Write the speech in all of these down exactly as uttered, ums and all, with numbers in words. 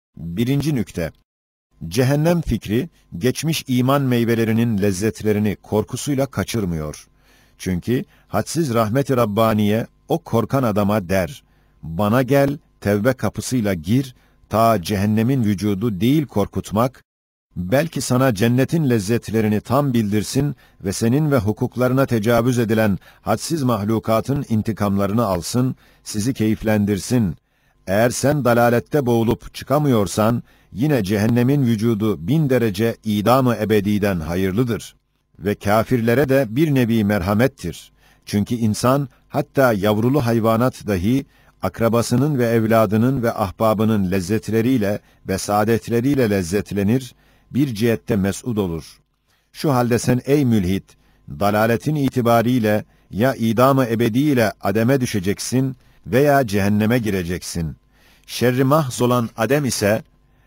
Birinci nükte. Cehennem fikri, geçmiş iman meyvelerinin lezzetlerini korkusuyla kaçırmıyor. Çünkü hadsiz rahmet-i Rabbaniye o korkan adama der, bana gel, tevbe kapısıyla gir, ta cehennemin vücudu değil korkutmak, belki sana cennetin lezzetlerini tam bildirsin ve senin ve hukuklarına tecavüz edilen hadsiz mahlukatın intikamlarını alsın, sizi keyiflendirsin. Eğer sen dalalette boğulup çıkamıyorsan, yine cehennemin vücudu bin derece idam-ı ebediden hayırlıdır. Ve kâfirlere de bir nevi merhamettir. Çünkü insan, hatta yavrulu hayvanat dahi, akrabasının ve evladının ve ahbabının lezzetleriyle ve saadetleriyle lezzetlenir, bir cihette mes'ud olur. Şu halde sen ey mülhit, dalaletin itibariyle ya idam-ı ebediyle ademe düşeceksin veya cehenneme gireceksin. Şerri mahz olan adem ise,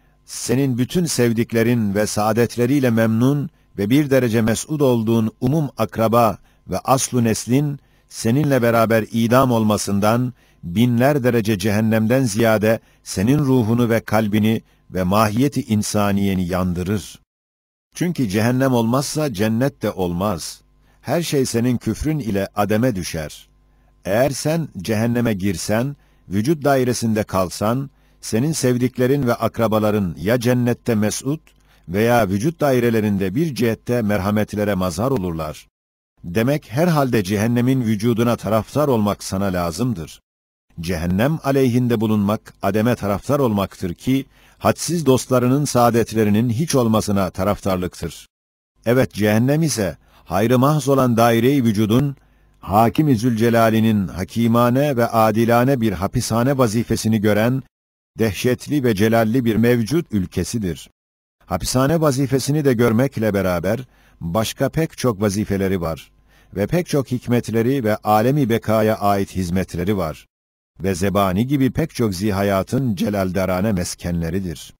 senin bütün sevdiklerin ve saadetleriyle memnun ve bir derece mes'ud olduğun umum akraba ve aslu neslin, seninle beraber idam olmasından, binler derece cehennemden ziyade senin ruhunu ve kalbini ve mahiyeti insaniyeni yandırır. Çünkü cehennem olmazsa cennet de olmaz. Her şey senin küfrün ile ademe düşer. Eğer sen cehenneme girsen, vücut dairesinde kalsan, senin sevdiklerin ve akrabaların ya cennette mes'ud veya vücut dairelerinde bir cihette merhametlere mazhar olurlar. Demek herhalde cehennemin vücuduna taraftar olmak sana lazımdır. Cehennem aleyhinde bulunmak, ademe taraftar olmaktır ki, hadsiz dostlarının saadetlerinin hiç olmasına taraftarlıktır. Evet, cehennem ise, hayrı mahz olan daire-i vücudun, Hakim-i Zülcelal'inin hakimane ve adilane bir hapishane vazifesini gören, dehşetli ve celalli bir mevcut ülkesidir. Hapishane vazifesini de görmekle beraber, başka pek çok vazifeleri var ve pek çok hikmetleri ve alemi bekaya ait hizmetleri var ve zebani gibi pek çok zihayatın celaldarane meskenleridir.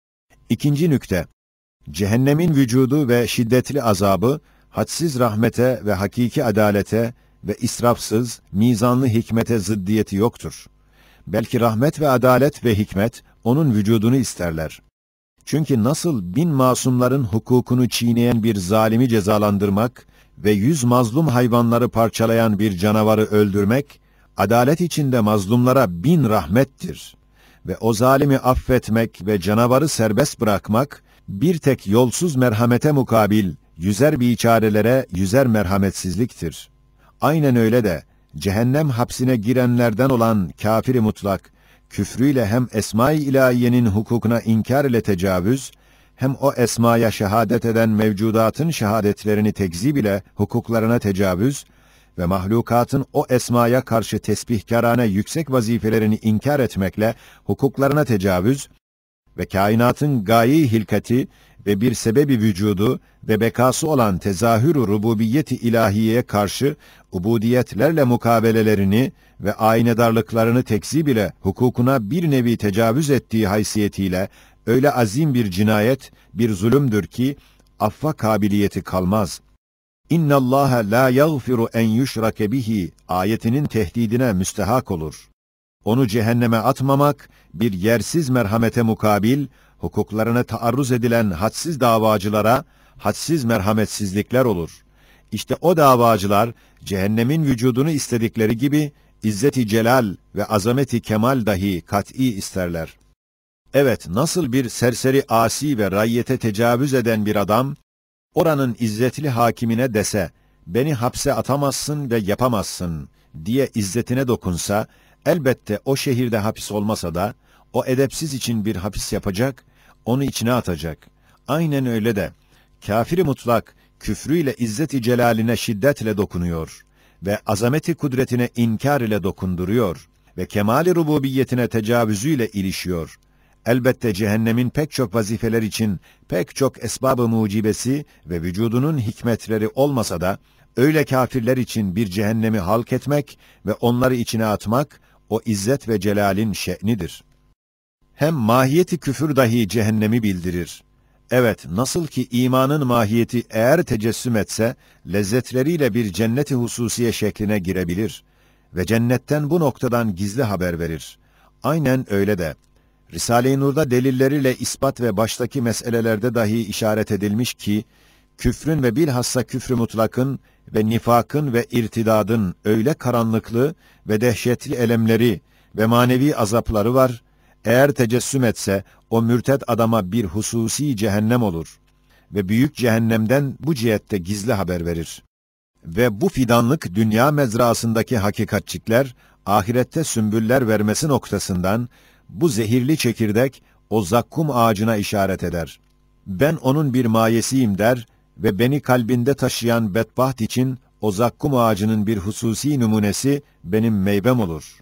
İkinci nükte, cehennemin vücudu ve şiddetli azabı, hadsiz rahmete ve hakiki adalete ve israfsız, mizanlı hikmete zıddiyeti yoktur. Belki rahmet ve adalet ve hikmet, onun vücudunu isterler. Çünkü nasıl bin masumların hukukunu çiğneyen bir zalimi cezalandırmak ve yüz mazlum hayvanları parçalayan bir canavarı öldürmek, adalet içinde mazlumlara bin rahmettir. Ve o zalimi affetmek ve canavarı serbest bırakmak, bir tek yolsuz merhamete mukabil, yüzer biçarelere yüzer merhametsizliktir. Aynen öyle de, cehennem hapsine girenlerden olan kafir-i mutlak, küfrüyle hem esma-i ilahiyenin hukukuna inkar ile tecavüz, hem o esmaya şehadet eden mevcudatın şehadetlerini tekzip ile hukuklarına tecavüz ve mahlukatın o esmaya karşı tesbihkarane yüksek vazifelerini inkar etmekle hukuklarına tecavüz ve kainatın gaye-i hilkati ve bir sebebi vücudu ve bekası olan tezahür-ü rububiyeti ilahiyeye karşı ubudiyetlerle mukabelelerini ve aynedarlıklarını tekzip ile hukukuna bir nevi tecavüz ettiği haysiyetiyle öyle azim bir cinayet, bir zulümdür ki affa kabiliyeti kalmaz. İnna Allaha la yaghfiru en yushrake bihi ayetinin tehdidine müstehak olur. Onu cehenneme atmamak, bir yersiz merhamete mukabil, hukuklarına taarruz edilen hadsiz davacılara, hadsiz merhametsizlikler olur. İşte o davacılar, cehennemin vücudunu istedikleri gibi, İzzet-i Celal ve Azameti Kemal dahi kat'î isterler. Evet, nasıl bir serseri asi ve rayyete tecavüz eden bir adam, oranın izzetli hakimine dese, beni hapse atamazsın ve yapamazsın diye izzetine dokunsa, elbette o şehirde hapis olmasa da, o edepsiz için bir hapis yapacak, onu içine atacak. Aynen öyle de, kafir-i mutlak, küfrüyle İzzet-i Celaline şiddetle dokunuyor ve azameti kudretine inkar ile dokunduruyor ve kemal-i rububiyetine tecavüzüyle ilişiyor. Elbette cehennemin pek çok vazifeler için pek çok esbab-ı mucibesi ve vücudunun hikmetleri olmasa da, öyle kafirler için bir cehennemi halk etmek ve onları içine atmak, o İzzet ve Celal'in şe'nidir. Hem mahiyeti küfür dahi cehennemi bildirir. Evet, nasıl ki imanın mahiyeti eğer tecessüm etse, lezzetleriyle bir cennet-i hususiye şekline girebilir ve cennetten bu noktadan gizli haber verir. Aynen öyle de, Risale-i Nur'da delilleriyle ispat ve baştaki meselelerde dahi işaret edilmiş ki, küfrün ve bilhassa küfrü mutlakın ve nifakın ve irtidadın öyle karanlıklı ve dehşetli elemleri ve manevi azapları var, eğer tecessüm etse o mürted adama bir hususi cehennem olur ve büyük cehennemden bu cihette gizli haber verir. Ve bu fidanlık dünya mezrasındaki hakikatçikler, ahirette sümbüller vermesi noktasından, bu zehirli çekirdek o zakkum ağacına işaret eder. Ben onun bir mayesiyim der ve beni kalbinde taşıyan bedbaht için o zakkum ağacının bir hususi numunesi benim meyvem olur.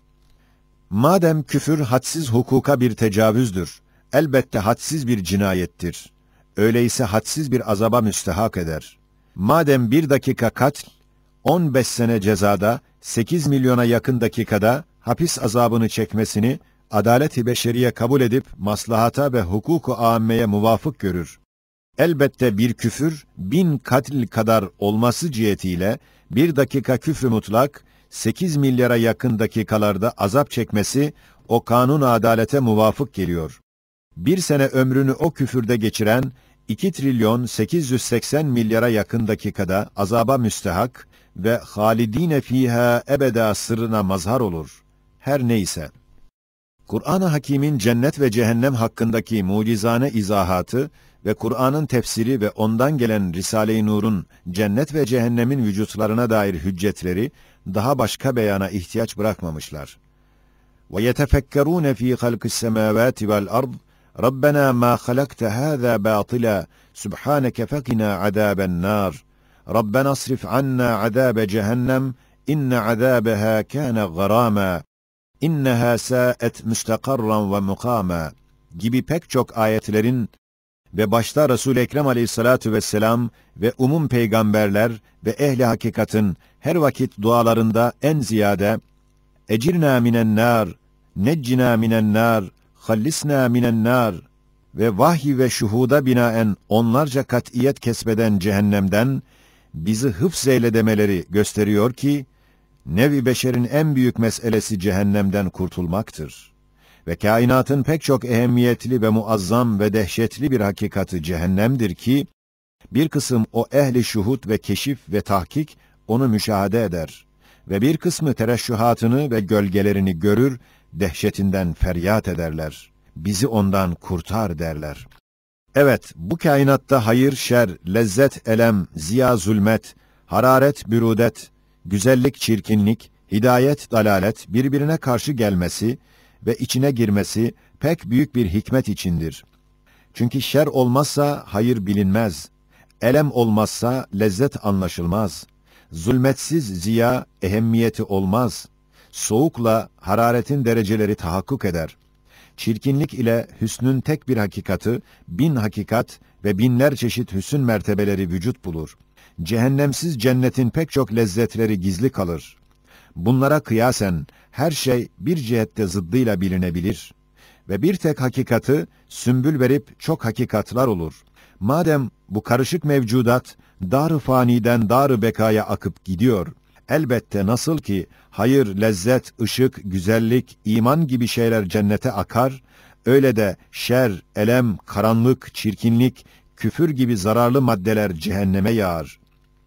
Madem küfür hadsiz hukuka bir tecavüzdür, elbette hadsiz bir cinayettir. Öyleyse hadsiz bir azaba müstehak eder. Madem bir dakika katl, on beş sene cezada, sekiz milyona yakın dakikada hapis azabını çekmesini adalet-i beşeriye kabul edip maslahata ve hukuku âmmeye muvafık görür. Elbette bir küfür, bin katil kadar olması cihetiyle, bir dakika küfrü mutlak, sekiz milyara yakın dakikalarda azap çekmesi, o kanun adalete muvafık geliyor. Bir sene ömrünü o küfürde geçiren, iki trilyon sekiz yüz seksen milyara yakın dakikada azaba müstehak ve halidine fîhâ ebeda sırrına mazhar olur. Her neyse. Kur'an-ı Hakîm'in cennet ve cehennem hakkındaki mucizane izahatı ve Kur'an'ın tefsiri ve ondan gelen Risale-i Nur'un cennet ve cehennemin vücutlarına dair hüccetleri daha başka beyana ihtiyaç bırakmamışlar. وَيَتَفَكَّرُونَ ف۪ي خَلْقِ السَّمَاوَاتِ وَالْأَرْضِ رَبَّنَا مَا خَلَقْتَ هَذَا بَاطِلًا سُبْحَانَكَ فَقِنَا عَذَابَ النَّارِ رَبَّنَا اصْرِفْ عَنَّا عَذَابَ جَهَنَّمَ اِنَّ عَذَابَهَا كَانَ غَرَامًا اِنَّهَا سَاءَتْ مُسْتَقَرًّا وَمُقَامًا gibi pek çok ayetlerin ve başta Resul-i Ekrem aleyhissalatu vesselam ve umum peygamberler ve ehli hakikatin her vakit dualarında en ziyade ecirna minen nar, neccina minen nar, hallisna minen nar ve vahiy ve şuhuda binaen onlarca kat'iyet kesbeden cehennemden bizi hıfzeyle demeleri gösteriyor ki, nev-i beşerin en büyük meselesi cehennemden kurtulmaktır. Ve kainatın pek çok ehemmiyetli ve muazzam ve dehşetli bir hakikati cehennemdir ki, bir kısım o ehli şuhud ve keşif ve tahkik onu müşahede eder ve bir kısmı tereşşuhatını ve gölgelerini görür, dehşetinden feryat ederler. Bizi ondan kurtar derler. Evet, bu kainatta hayır, şer, lezzet, elem, ziya, zulmet, hararet, bürudet, güzellik, çirkinlik, hidayet, dalalet birbirine karşı gelmesi ve içine girmesi pek büyük bir hikmet içindir. Çünkü şer olmazsa hayır bilinmez, elem olmazsa lezzet anlaşılmaz, zulmetsiz ziya ehemmiyeti olmaz, soğukla hararetin dereceleri tahakkuk eder. Çirkinlik ile hüsnün tek bir hakikati, bin hakikat ve binler çeşit hüsn mertebeleri vücut bulur. Cehennemsiz cennetin pek çok lezzetleri gizli kalır. Bunlara kıyasen her şey bir cihette zıddıyla bilinebilir. Ve bir tek hakikati sümbül verip çok hakikatlar olur. Madem bu karışık mevcudat dar-ı faniden dar-ı bekaya akıp gidiyor, elbette nasıl ki hayır, lezzet, ışık, güzellik, iman gibi şeyler cennete akar, öyle de şer, elem, karanlık, çirkinlik, küfür gibi zararlı maddeler cehenneme yağar.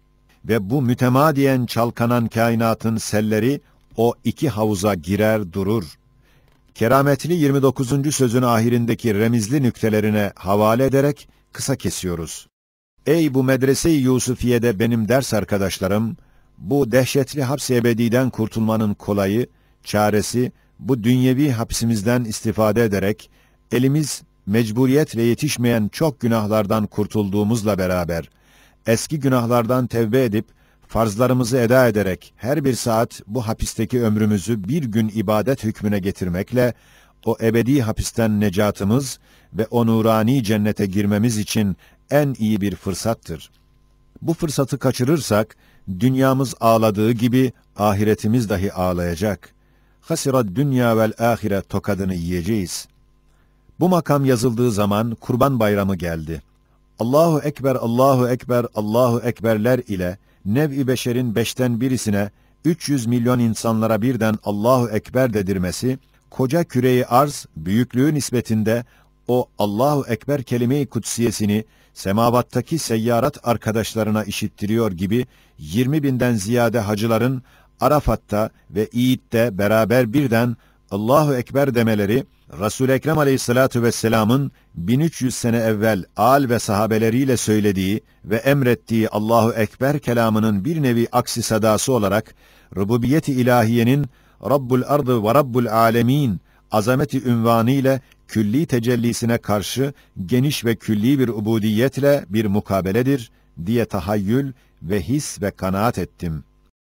Ve bu mütemadiyen çalkanan kainatın selleri o iki havuza girer durur. Kerametli yirmi dokuzuncu sözün ahirindeki remizli nüktelerine havale ederek kısa kesiyoruz. Ey bu medrese-i Yusufiye'de benim ders arkadaşlarım, bu dehşetli hapsi ebediden kurtulmanın kolayı, çaresi, bu dünyevi hapsimizden istifade ederek, elimiz mecburiyetle yetişmeyen çok günahlardan kurtulduğumuzla beraber, eski günahlardan tevbe edip, farzlarımızı eda ederek, her bir saat bu hapisteki ömrümüzü bir gün ibadet hükmüne getirmekle, o ebedi hapisten necatımız ve o nurani cennete girmemiz için en iyi bir fırsattır. Bu fırsatı kaçırırsak, dünyamız ağladığı gibi ahiretimiz dahi ağlayacak. Hasira dünya vel ahire tokadını yiyeceğiz. Bu makam yazıldığı zaman Kurban Bayramı geldi. Allahu Ekber, Allahu Ekber, Allahu Ekberler ile nev-i beşerin beşten birisine üç yüz milyon insanlara birden Allahu Ekber dedirmesi, koca küreyi arz, büyüklüğü nispetinde o Allahu Ekber kelime-i kutsiyesini semavattaki seyyarat arkadaşlarına işittiriyor gibi yirmi binden ziyade hacıların Arafat'ta ve İd'de beraber birden Allahu Ekber demeleri, Resul-i Ekrem Aleyhissalatu vesselam'ın bin üç yüz sene evvel âl ve sahabeleriyle söylediği ve emrettiği Allahu Ekber kelamının bir nevi aksi sadası olarak rububiyet-i ilahiyenin Rabbul ardı ve Rabbul alemin azameti ünvanı ile külli tecellisine karşı geniş ve külli bir ubudiyetle bir mukabeledir diye tahayyül ve his ve kanaat ettim.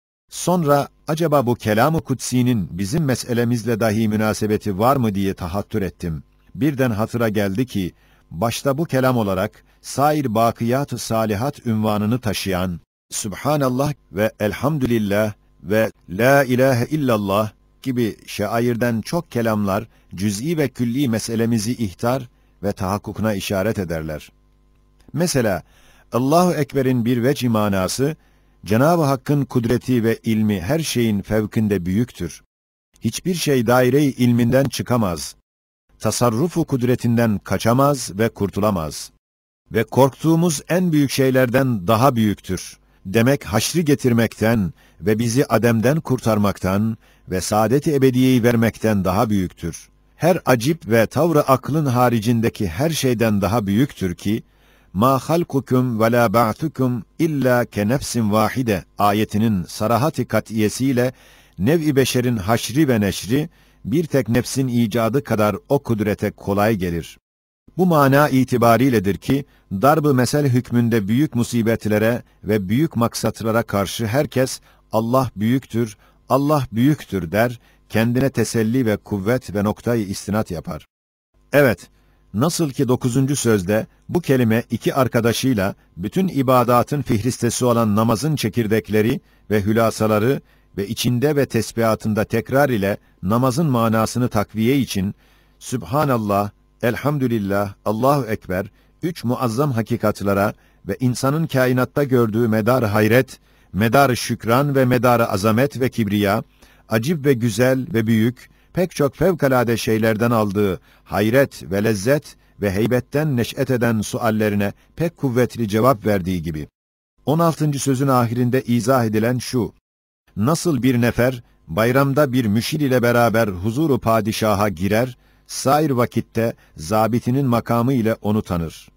Sonra acaba bu kelam-ı kutsi'nin bizim meselemizle dahi münasebeti var mı diye tahattür ettim. Birden hatıra geldi ki, başta bu kelam olarak sair bakiyat-ı salihat ünvanını taşıyan Subhanallah ve Elhamdülillah ve La ilahe illallah gibi şairden çok kelamlar cüz'i ve külli meselemizi ihtar ve tahakkukuna işaret ederler. Mesela Allahu Ekber'in bir vecih manası, Cenab-ı Hakk'ın kudreti ve ilmi her şeyin fevkinde büyüktür. Hiçbir şey daire-i ilminden çıkamaz. Tasarrufu kudretinden kaçamaz ve kurtulamaz. Ve korktuğumuz en büyük şeylerden daha büyüktür. Demek haşri getirmekten ve bizi ademden kurtarmaktan ve saadet-i ebediyeyi vermekten daha büyüktür. Her acip ve tavrı aklın haricindeki her şeyden daha büyüktür ki, مَا خَلْقُكُمْ وَلَا بَعْثُكُمْ اِلَّا كَنَفْسٍ vahide ayetinin sarahati kat'iyesiyle nev-i beşerin haşri ve neşri bir tek nefsin icadı kadar o kudrete kolay gelir. Bu mana itibariyledir ki, darb-ı mesel hükmünde büyük musibetlere ve büyük maksatlara karşı herkes Allah büyüktür, Allah büyüktür der, kendine teselli ve kuvvet ve noktayı istinat yapar. Evet, nasıl ki dokuzuncu sözde bu kelime iki arkadaşıyla bütün ibadatın fihristesi olan namazın çekirdekleri ve hülasaları ve içinde ve tesbihatında tekrar ile namazın manasını takviye için Sübhanallah, Elhamdülillah, Allahu Ekber, üç muazzam hakikatlara ve insanın kainatta gördüğü medar hayret, medar şükran ve medar azamet ve kibriya, acib ve güzel ve büyük, pek çok fevkalade şeylerden aldığı hayret ve lezzet ve heybetten neş'et eden suallerine pek kuvvetli cevap verdiği gibi. on altıncı sözün ahirinde izah edilen şu: nasıl bir nefer bayramda bir müşir ile beraber huzuru padişaha girer, sair vakitte zabitinin makamı ile onu tanır.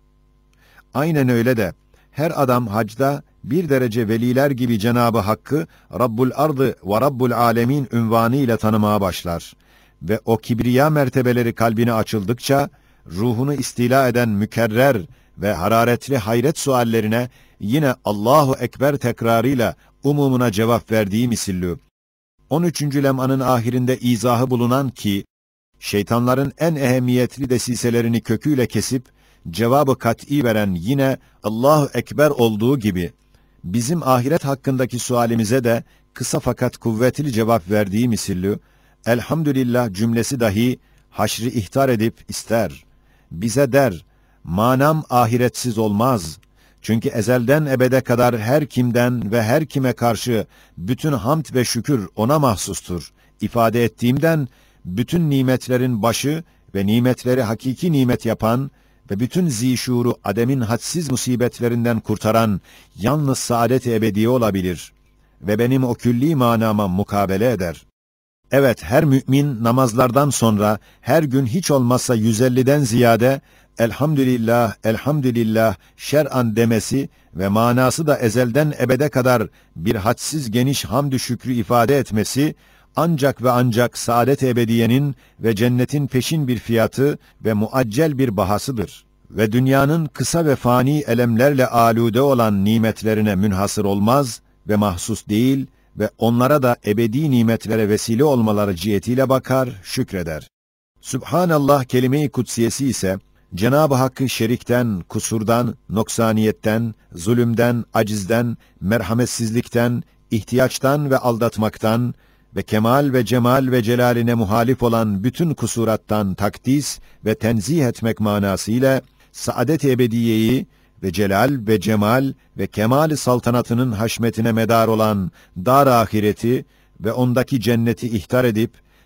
Aynen öyle de her adam hacda bir derece veliler gibi Cenab-ı Hakk'ı Rabbul ardı ve Rabbul alemin ünvanı ile tanımaya başlar ve o kibriya mertebeleri kalbine açıldıkça ruhunu istila eden mükerrer ve hararetli hayret suallerine yine Allahu Ekber tekrarıyla umumuna cevap verdiği misillü. on üçüncü lem'anın ahirinde izahı bulunan ki, şeytanların en ehemmiyetli desiselerini köküyle kesip, cevabı kat'î veren yine Allahu Ekber olduğu gibi, bizim ahiret hakkındaki sualimize de kısa fakat kuvvetli cevap verdiği misillü, elhamdülillah cümlesi dahi haşri ihtar edip ister. Bize der, manam ahiretsiz olmaz. Çünkü ezelden ebede kadar her kimden ve her kime karşı bütün hamd ve şükür ona mahsustur. İfade ettiğimden, bütün nimetlerin başı ve nimetleri hakiki nimet yapan ve bütün zişuru ademin hadsiz musibetlerinden kurtaran yalnız saadet-i ebediye olabilir ve benim o külli manama mukabele eder. Evet, her mümin namazlardan sonra her gün hiç olmazsa yüz elliden ziyade elhamdülillah, elhamdülillah şer'an demesi ve manası da ezelden ebede kadar bir hadsiz geniş hamdü şükrü ifade etmesi, ancak ve ancak saadet-i ebediyenin ve cennetin peşin bir fiyatı ve muaccel bir bahasıdır. Ve dünyanın kısa ve fani elemlerle alude olan nimetlerine münhasır olmaz ve mahsus değil ve onlara da ebedi nimetlere vesile olmaları cihetiyle bakar, şükreder. Sübhanallah kelime-i kutsiyesi ise, Cenab-ı Hakk'ı şerikten, kusurdan, noksaniyetten, zulümden, acizden, merhametsizlikten, ihtiyaçtan ve aldatmaktan ve kemal ve cemal ve celaline muhalif olan bütün kusurattan takdis ve tenzih etmek manasıyla saadet-i ebediyeyi ve celal ve cemal ve kemal saltanatının haşmetine medar olan dar ahireti ve ondaki cenneti ihtar edip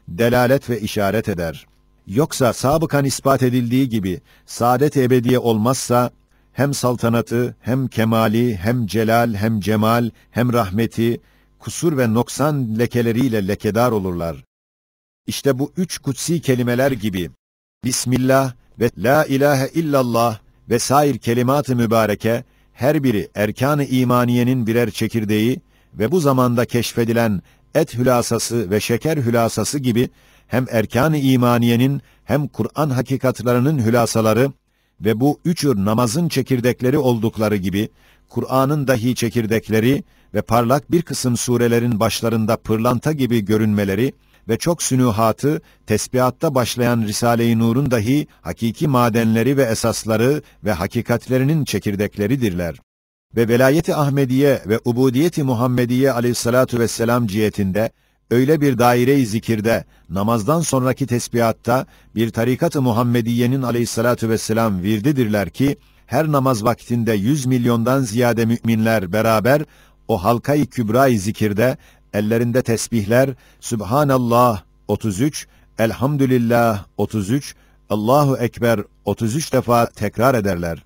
delalet ve işaret eder. Yoksa sabıkan ispat edildiği gibi saadet ebediye olmazsa hem saltanatı, hem kemali, hem celal, hem cemal, hem rahmeti, kusur ve noksan lekeleriyle lekedar olurlar. İşte bu üç kutsi kelimeler gibi Bismillah ve La ilahe illallah ve sair kelimat-ı mübareke, her biri erkan-ı imaniyenin birer çekirdeği ve bu zamanda keşfedilen et hülasası ve şeker hülasası gibi hem erkan-ı imaniyenin hem Kur'an hakikatlarının hülasaları ve bu üçür namazın çekirdekleri oldukları gibi, Kur'an'ın dahi çekirdekleri ve parlak bir kısım surelerin başlarında pırlanta gibi görünmeleri ve çok sünuhatı, tesbihatta başlayan Risale-i Nur'un dahi hakiki madenleri ve esasları ve hakikatlerinin çekirdekleridirler. Ve velayeti Ahmediye ve ubudiyeti Muhammediye aleyhissalatu vesselam cihetinde, öyle bir daire-i zikirde, namazdan sonraki tesbihatta, bir tarikat-ı Muhammediye'nin aleyhissalatu vesselam virdidirler ki, her namaz vaktinde yüz milyondan ziyade müminler beraber, o halka-i kübra-i zikirde, ellerinde tesbihler, Sübhanallah otuz üç, Elhamdülillah otuz üç, Allahu Ekber otuz üç defa tekrar ederler.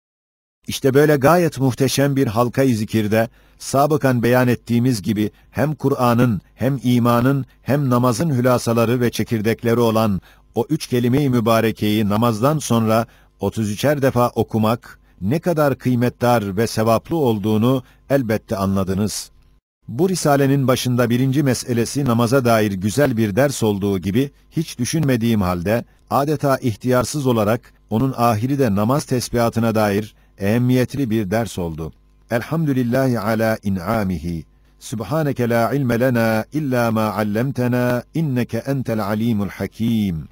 İşte böyle gayet muhteşem bir halka-i zikirde, sabıkan beyan ettiğimiz gibi, hem Kur'an'ın, hem imanın, hem namazın hülasaları ve çekirdekleri olan o üç kelime-i mübarekeyi namazdan sonra otuz üçer defa okumak, ne kadar kıymetdar ve sevaplı olduğunu elbette anladınız. Bu risalenin başında birinci meselesi namaza dair güzel bir ders olduğu gibi, hiç düşünmediğim halde, adeta ihtiyarsız olarak, onun ahiri de namaz tesbihatına dair ehemmiyetli bir ders oldu. Elhamdülillahi ala in'amihi. Subhaneke la ilme lena illa ma allamtena inneke entel alimul hakim.